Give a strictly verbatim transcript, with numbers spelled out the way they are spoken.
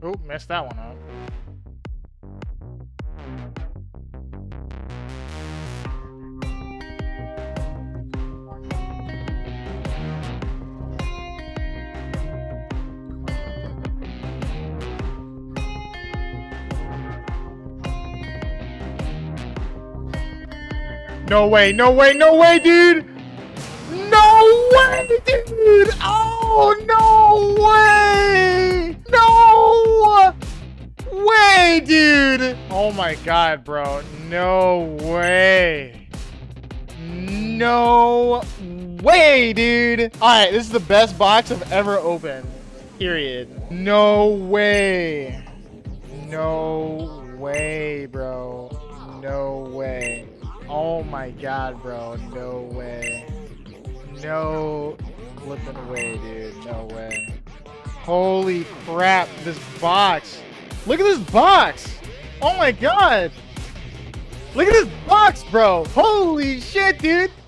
Oh, messed that one up. No way, no way, no way, dude! No way, dude! Oh, no way! No way, dude! Oh my god, bro. No way. No way, dude! Alright, this is the best box I've ever opened. Period. No way. No way, bro. No way. Oh my god, bro. No way. No flipping way, dude. No way. Holy crap, this box. Look at this box. Oh my god. Look at this box, bro. Holy shit, dude.